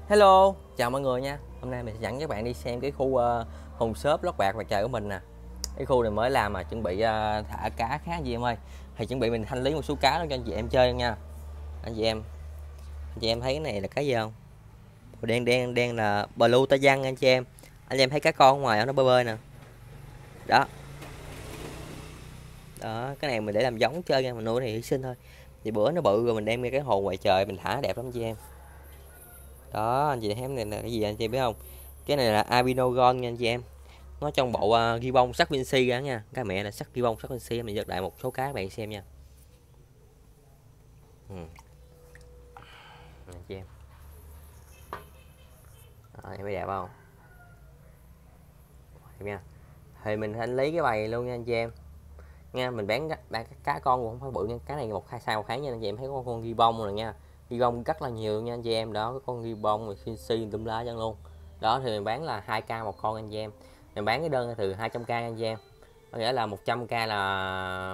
Hello, chào mọi người nha. Hôm nay mình sẽ dẫn các bạn đi xem cái khu Hùng Xốp Lót Bạc Ngoài Trời của mình nè. Cái khu này mới làm mà chuẩn bị thả cá khá gì em ơi. Thì chuẩn bị mình thanh lý một số cá đó cho anh chị em chơi nha. Anh chị em thấy cái này là cái gì không? Màu đen đen đen là blue ta văn anh chị em. Anh chị em thấy cá con ngoài nó bơi bơi nè. Đó. Đó, cái này mình để làm giống chơi nha, mình nuôi thì hy sinh thôi. Thì bữa nó bự rồi mình đem ra cái hồ ngoài trời mình thả đẹp lắm anh chị em. Đó, anh chị thấy này là cái gì anh chị biết không? Cái này là albino gold nha anh chị em. Nó trong bộ ghi bông sắt Vinci ra nha. Cái mẹ là sắt ghi bông sắt Vinci, mình giật lại một số cá các bạn xem nha. Anh chị em. Đó, em thấy đẹp không? Đẹp nha. Thì mình thanh lý cái bầy luôn nha anh chị em. Nha, mình bán cá con cũng không phải bự nha. Cá này một hai sai một tháng nha anh chị em, thấy con ghi bông rồi nha. Ghi bông rất là nhiều nha anh chị em. Đó, cái con ghi bông rồi Vinci tùm lá chân luôn. Đó thì mình bán là 2k một con anh chị em. Mình bán cái đơn từ 200k anh chị em. Có nghĩa là 100k là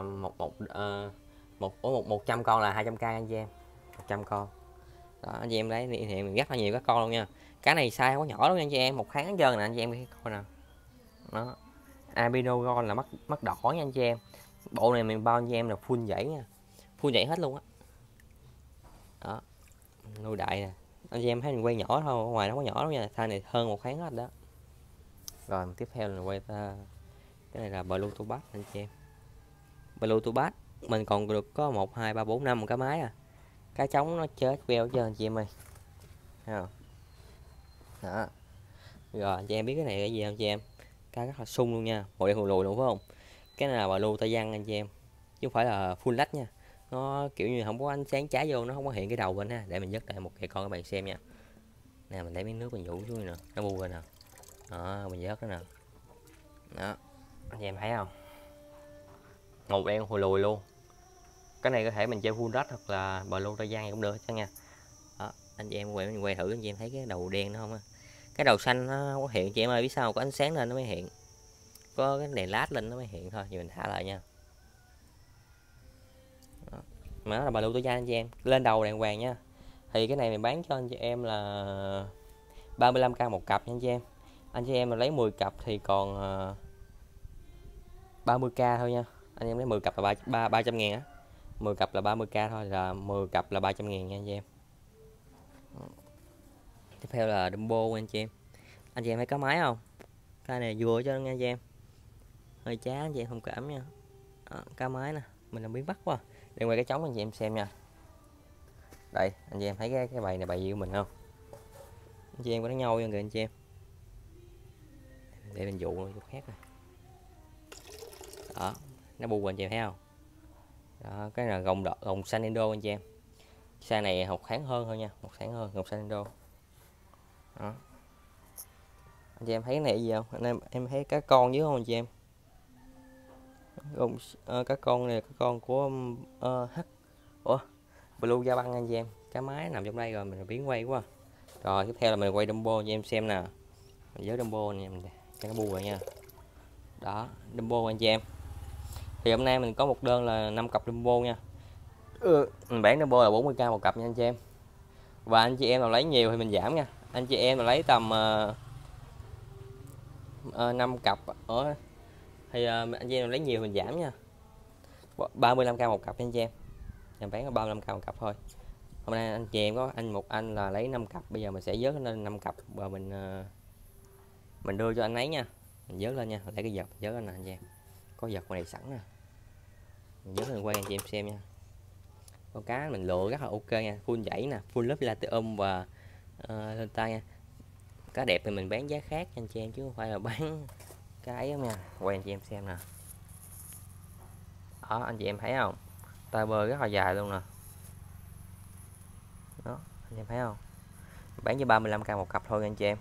100 con là 200k anh chị em. 100 con. Đó anh chị em đấy, thì mình rất là nhiều các con luôn nha. Cá này size không có nhỏ đâu nha anh chị em, một tháng trơn nè anh chị em coi nè. Đó. Albino gold là mắt đỏ nha anh chị em. Bộ này mình bao anh chị em là full dãy nha. Full dãy hết luôn á. Đó. Nuôi đại nè. Anh chị em thấy mình quay nhỏ thôi, ở ngoài nó có nhỏ lắm nha. Size này hơn một tháng hết đó. Rồi tiếp theo là quay ta. Cái này là blue tubas anh chị em. Blue tubas mình còn được có 1 2 3 4 5 một cái máy à. Cá trống nó chết queo chưa anh chị em ơi. Thấy không? Đó. Rồi anh chị em biết cái này là gì không chị em? Cá rất là sung luôn nha, màu đen lùi luôn phải không? Cái này là blue ta văn anh chị em, chứ không phải là full lách nha. Nó kiểu như không có ánh sáng trái vô, nó không có hiện cái đầu bên ha. Để mình dứt lại một cái con các bạn xem nha. Nè mình lấy miếng nước mình nhủ xuống nè, nó bu rồi nè. Đó mình vớt nó nè. Đó anh chị em thấy không? Màu đen hồi lùi luôn. Cái này có thể mình chơi full đất hoặc là blue ta văn cũng được chứ nha. Đó, anh chị em quay thử anh chị em thấy cái đầu đen nó không á? Cái đầu xanh nó không có hiện chị em ơi, biết sao? Có ánh sáng lên nó mới hiện, có cái đèn led lên nó mới hiện thôi. Thì mình thả lại nha. Đó. Mà nó là blue tối da anh chị em, lên đầu đàng hoàng nha. Thì cái này mình bán cho anh chị em là 35k một cặp nha anh chị em. Anh chị em mà lấy 10 cặp thì còn 30k thôi nha. Anh em lấy 10 cặp là 300 ngàn á. 10 cặp là 30k thôi, là 10 cặp là 300 ngàn nha anh chị em. Tiếp theo là Dumbo anh chị em. Anh chị em thấy có máy không? Cái này vừa cho nha anh chị em. Hơi chá anh chị em thông cảm nha. Đó, cá máy nè, mình làm biến bắt quá. Để quay cái trống anh chị em xem nha. Đây, anh chị em thấy cái bầy này bầy gì của mình không? Anh chị em có đánh nhau chưa kìa anh chị em. Để mình dụ chút khác này. Đó, nó bu anh chị em thấy không? Đó, cái là gồng xanh Indo anh chị em. Size này một tháng hơn thôi nha, một tháng hơn gồng xanh Indo. Đó. Anh chị em thấy cái này gì không? Anh em thấy cá con dưới không anh chị em? Cá con này, cá con của Blue da băng anh chị em. Cá máy nằm trong đây rồi, mình biến quay quá. Rồi tiếp theo là mình quay Dumbo cho em xem nè. Mình với Dumbo nha, mình cho nó bu rồi nha. Đó, Dumbo anh chị em. Thì hôm nay mình có một đơn là 5 cặp Dumbo nha. Mình bán Dumbo là 40k một cặp nha anh chị em. Và anh chị em nào lấy nhiều thì mình giảm nha. Anh chị em nào lấy tầm 5 cặp ở thì anh chị em lấy nhiều mình giảm nha. 35k một cặp nha anh chị em. Em bán có 35k một cặp thôi. Hôm nay anh chị em có một anh là lấy 5 cặp, bây giờ mình sẽ vớt lên 5 cặp và mình đưa cho anh ấy nha. Mình vớt lên nha, lấy cái vật vớt lên nè anh chị em. Có vật này sẵn nè. Mình vớt lên quay anh chị em xem nha. Con cá mình lựa rất là ok nha, full dãy nè, full lớp Latium và lên tay nha. Cá đẹp thì mình bán giá khác anh chị em, chứ không phải là bán cái đó nha. Quay anh chị em xem nè. Đó anh chị em thấy không? Tay bơi rất là dài luôn nè. Đó anh em thấy không? Bán cho 35k một cặp thôi anh chị em.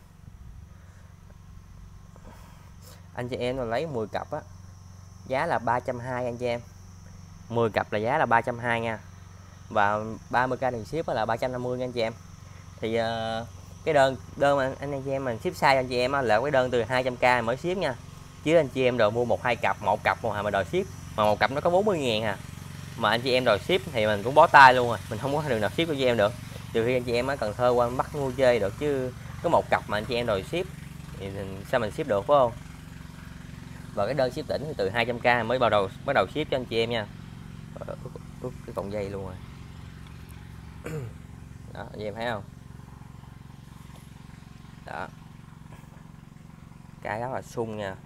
Anh chị em lấy 10 cặp á, giá là 320 anh chị em. 10 cặp là giá là 320 nha. Và 30k tiền ship là 350 nha anh chị em. Thì cái đơn mà anh chị em mình ship sai anh chị em là cái đơn từ 200k mới ship nha. Chứ anh chị em rồi mua 1-2 cặp, một cặp mà đòi ship mà một cặp nó có 40 ngàn à. Mà anh chị em đòi ship thì mình cũng bó tay luôn rồi, mình không có đường nào ship cho chị em được. trừ khi anh chị em ở Cần Thơ qua Bắc mua chơi được, chứ có một cặp mà anh chị em đòi ship thì sao mình ship được, phải không? Và cái đơn ship tỉnh thì từ 200k mới bắt đầu ship cho anh chị em nha. Úp cái cọng dây luôn rồi. Đó, anh chị em thấy không? Đó, cái rất là sung nha.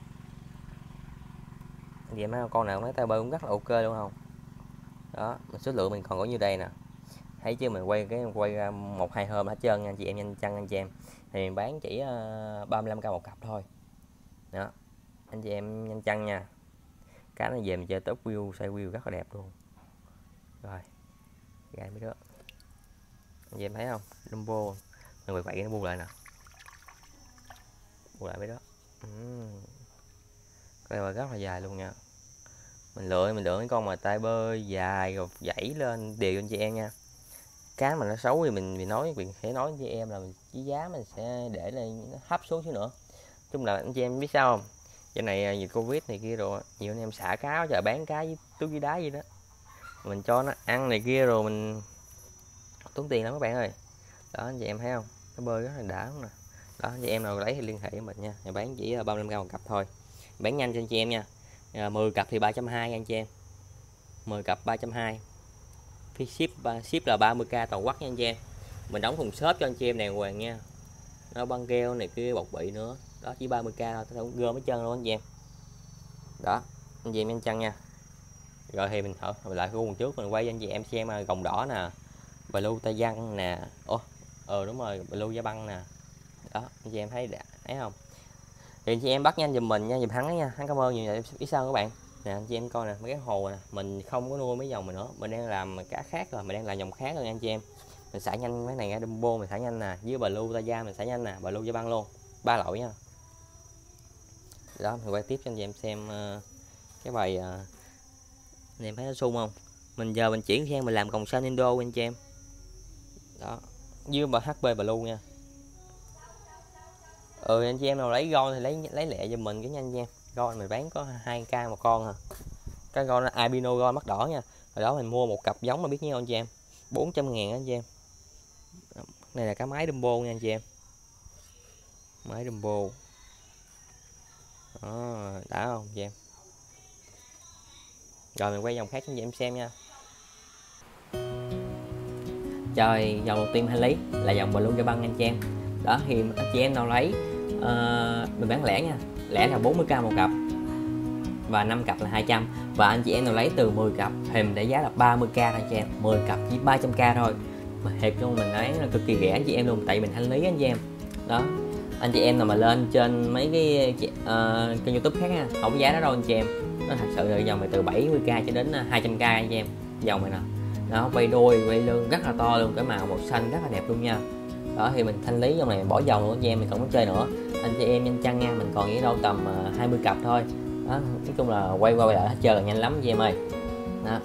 Anh chị em thấy không? Con nào mấy tay bơi cũng rất là ok luôn không? Đó, số lượng mình còn có như đây nè, thấy chứ mình quay ra 1-2 hôm hết trơn nha anh chị em, nhanh chân anh chị em. Thì mình bán chỉ 35k một cặp thôi. Đó, anh chị em nhanh chân nha. Cá nó về mình chơi top view, size view rất là đẹp luôn. Rồi, ra mấy đứa. Anh chị em thấy không? Dumbo. Mình quậy nó bu lại nè. Bu lại mấy đó. Cái này rất là dài luôn nha. Mình lựa cái con mà tay bơi dài rồi dãy lên đều anh chị em nha. Cá mà nó xấu thì mình sẽ nói với em là cái giá mình sẽ để lên nó hấp xuống xíu nữa. Chung là anh chị em biết sao không, giờ này dịch Covid này kia rồi nhiều anh em xả cá giờ bán cá với túi với đá gì đó, mình cho nó ăn này kia rồi mình tốn tiền lắm các bạn ơi. Đó anh chị em thấy không, nó bơi rất là đã không nè. Đó anh chị em nào lấy thì liên hệ với mình nha, mình bán chỉ 35k một cặp thôi, bán nhanh cho anh chị em nha. 10 cặp thì 320 anh chị em, 10 cặp 320, phí ship là 30k toàn quốc nha anh chị em. Mình đóng thùng xốp cho anh chị em đàng hoàng nha, nó băng keo này kia bọc bị nữa. Đó chỉ 30k thôi, gom hết chân luôn anh chị em. Đó anh chị em nhanh chân nha. Rồi thì mình lại khu trước mình quay cho anh chị em xem gồng đỏ nè, blue tay văn nè, đúng rồi blue da băng nè. Đó anh chị em thấy không, thì anh chị em bắt nhanh giùm mình nha, giùm hắn nha, hắn cảm ơn nhiều vậy. Biết sao các bạn nè, anh chị em coi nè, mấy cái hồ nè mình không có nuôi mấy dòng mình nữa, mình đang làm cá khác rồi, mình đang làm dòng khác rồi nha anh chị em. Mình xả nhanh mấy này, Dumbo mình xả nhanh nè, với blue tay da mình xả nhanh nè, blue da băng luôn, 3 loại nha. Đó mình quay tiếp cho anh chị em xem cái bài anh em thấy nó sung không. Mình chuyển sang mình làm còng xanh Indo anh chị em. Đó với bà HP blue nha. Anh chị em nào lấy gon thì lấy lẹ giùm mình cái nha anh chị em. Gon mình bán có 2k một con à. Cái gon là albino gon mắt đỏ nha. Hồi đó mình mua một cặp giống mà biết nhiêu anh chị em, 400.000 anh chị em. Này là cá máy Dumbo nha anh chị em, máy Dumbo. Đó, đã không chị em. Rồi mình quay dòng khác cho anh chị em xem nha. Trời, dòng đầu tiên hành lý là dòng blue da băng anh chị em. Đó thì anh chị em nào lấy mình bán lẻ nha, lẻ là 40k một cặp và 5 cặp là 200, và anh chị em nào lấy từ 10 cặp thì mình để giá là 30k anh chị em, 10 cặp chỉ 300k thôi. Mà thiệt luôn, mình bán là cực kỳ rẻ anh chị em luôn, tại mình hành lý anh chị em. Đó anh chị em nào mà lên trên mấy cái kênh YouTube khác nha, không có giá đó đâu anh chị em. Nó thật sự là dòng này từ 70k cho đến 200k anh chị em, dòng này nè. Đó quay đuôi quay lưng rất là to luôn, cái màu xanh rất là đẹp luôn nha. Đó thì mình thanh lý dòng này bỏ dòng luôn anh chị em, mình không có chơi nữa. Anh chị em nhanh chân nha, mình còn với đâu tầm 20 cặp thôi. Đó nói chung là quay qua quay lại hết chơi là nhanh lắm anh chị em ơi. Đó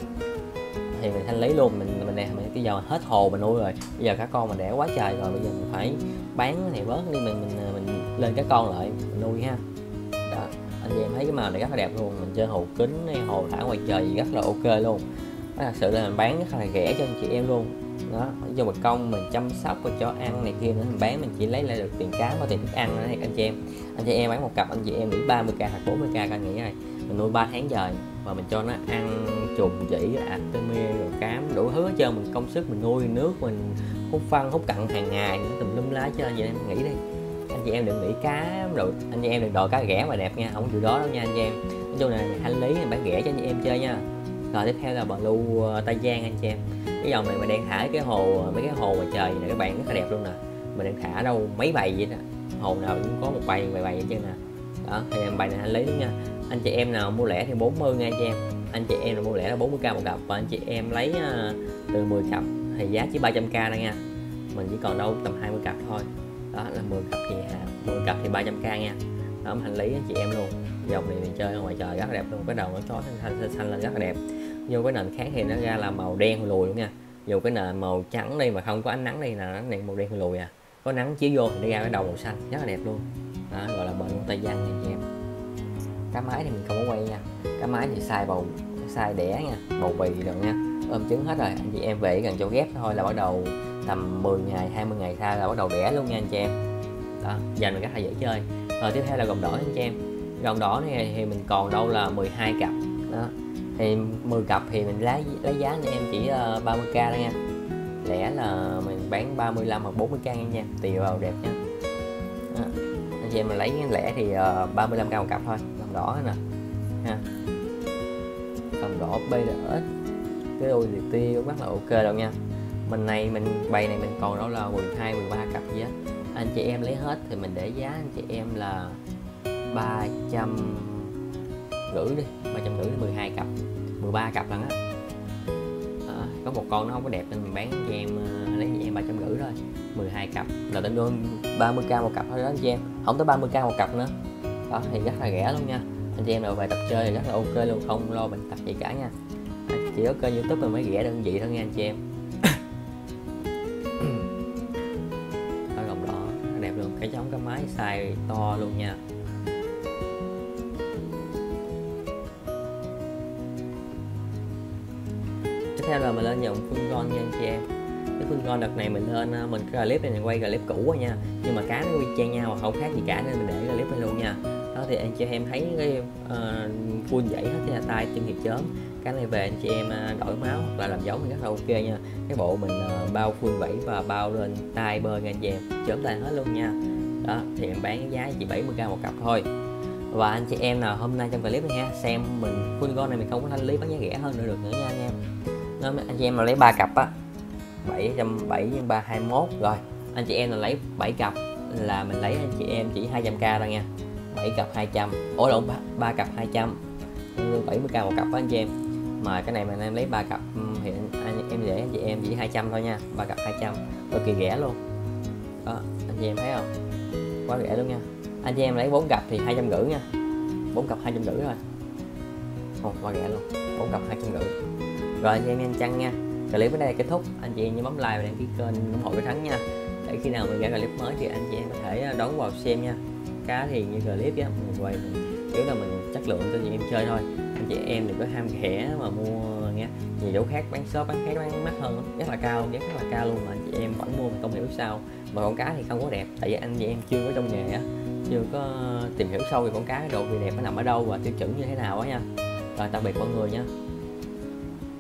thì mình thanh lý luôn, mình này mình cái giờ hết hồ mình nuôi rồi, bây giờ cá con mình đẻ quá trời rồi, bây giờ mình phải bán này bớt đi, mình lên cá con lại mình nuôi ha. Đó anh chị em thấy cái màu này rất là đẹp luôn, mình chơi hồ kính hay hồ thả ngoài trời gì rất là ok luôn. Đó, thật sự là mình bán rất là rẻ cho anh chị em luôn. Đó cho một công mình chăm sóc và cho ăn này kia nữa, mình bán mình chỉ lấy lại được tiền cá và tiền thức ăn nữa anh chị em. Anh chị em bán một cặp anh chị em nghĩ 30k hoặc 40k coi nghĩ rồi, mình nuôi 3 tháng trời và mình cho nó ăn trùng chỉ Artemia rồi cám đủ thứ hết trơn, mình công sức mình nuôi nước, mình hút phân hút cặn hàng ngày, nó tùm lum lá cho anh chị em nghĩ đi. Anh chị em đừng nghĩ cá rồi, anh chị em đừng đòi cá rẻ mà đẹp nha, không chịu đó đâu nha anh chị em. Nói chung là hành lý mình bán rẻ cho anh chị em chơi nha. Rồi tiếp theo là blue Tây Giang anh chị em. Cái dòng này mình đang thả cái hồ, mấy cái hồ ngoài trời này các bạn rất là đẹp luôn nè. Mình đang thả đâu mấy bầy vậy đó, hồ nào cũng có một bầy vậy chứ nè. Đó thì em bầy này hành lý nha. Anh chị em nào mua lẻ thì 40 nha anh chị em. Anh chị em nào mua lẻ là 40k một cặp, và anh chị em lấy từ 10 cặp thì giá chỉ 300k đó nha. Mình chỉ còn đâu tầm 20 cặp thôi. Đó là 10 cặp thì 10 cặp thì 300k nha. Đó hành lý anh chị em luôn. Dòng này mình chơi ở ngoài trời rất là đẹp luôn, cái đầu nó chói xanh lên rất là đẹp. Vô cái nền khác thì nó ra là màu đen lùi luôn nha. Dù cái nền màu trắng đây mà không có ánh nắng đây là nó màu đen lùi à, có nắng chiếu vô thì nó ra cái đầu màu xanh rất là đẹp luôn. Đó gọi là bờ luôn Tây Giang nha chị em. Cá mái thì mình không có quay nha, cá mái thì size đẻ nha, bầu bì rồi nha, ôm trứng hết rồi. Anh chị em về gần chỗ ghép thôi là bắt đầu tầm 10 ngày 20 ngày sau là bắt đầu đẻ luôn nha anh chị em. Đó, dành rất là dễ chơi. Rồi tiếp theo là gồng đỏ anh chị em. Gồng đỏ này thì mình còn đâu là 12 cặp đó, thì 10 cặp thì mình lấy giá anh em chỉ 30k đó nha, lẻ là mình bán 35 hoặc 40k nha, tùy vào đẹp nha. Đó. Anh chị em mình lấy lẻ thì 35k một cặp thôi. Gồng đỏ nè ha, gồng đỏ BLX cái đôi liệt tiêu rất là ok đâu nha. Mình bày này mình còn đâu là 12 13 cặp gì á, anh chị em lấy hết thì mình để giá anh chị em là 350 đi, 350 đến 12 cặp, 13 cặp lần á. Có một con nó không có đẹp nên mình bán cho em lấy cho em 350 thôi, 12 cặp là tính luôn 30k một cặp thôi đó anh chị em, không tới 30k một cặp nữa. Đó thì rất là rẻ luôn nha. Anh chị em nào về tập chơi thì rất là ok luôn, không lo bệnh tật gì cả nha. Chỉ có kênh YouTube mình mới rẻ đơn vị thôi nha anh chị em. Ở gồng đỏ đẹp luôn, cái trống cái máy size to luôn nha. Tiếp theo là mình lên dòng full gold nha anh chị em. Cái full gold đợt này mình lên mình cái clip này mình quay clip cũ rồi nha, nhưng mà cá nó quy chang nhau mà không khác gì cả nên mình để clip này luôn nha. Đó thì anh chị em thấy cái full dãy hết là tay chân hiệp chớm, cái này về anh chị em đổi máu hoặc là làm giống thì rất là ok nha. Cái bộ mình bao full vảy và bao lên tay bơi nha anh chị em, chớm tay hết luôn nha. Đó thì em bán giá chỉ 70k một cặp thôi. Và anh chị em nào hôm nay trong clip này ha, xem mình full gold này mình không có thanh lý bán giá rẻ hơn nữa được nữa nha anh em. Nó anh chị em mà lấy 3 cặp á 770 nhân 3 21 rồi. Anh chị em là lấy 7 cặp là mình lấy anh chị em chỉ 200k thôi nha. 7 cặp 200. Ủa lộn 3 cặp 200. 70k một cặp đó anh chị em. Mà cái này mình em lấy 3 cặp thì em để anh chị em chỉ 200 thôi nha. 3 cặp 200. Cực kỳ rẻ luôn. Đó, anh chị em thấy không? Quá rẻ luôn nha. Anh chị em lấy 4 cặp thì 250 nha. 4 cặp 250 thôi. Quá rẻ luôn. 4 cặp 250. Rồi anh chị em chăng nha. Clip đến đây là kết thúc. Anh chị em nhớ bấm like và đăng ký kênh ủng hộ cái Thắng nha. Để khi nào mình ra clip mới thì anh chị em có thể đón vào xem nha. Cá thì như clip á mình quay kiểu là mình chất lượng cho anh chị em chơi thôi. Anh chị em đừng có ham rẻ mà mua nha. Nhiều chỗ khác bán shop bán khác bán mắc hơn rất là cao, giá rất là cao luôn mà anh chị em vẫn mua mình không hiểu sao. Mà con cá thì không có đẹp tại vì anh chị em chưa có trong nghề á, chưa có tìm hiểu sâu về con cá độ gì đẹp nó nằm ở đâu và tiêu chuẩn như thế nào á nha. Rồi tạm biệt mọi người nha.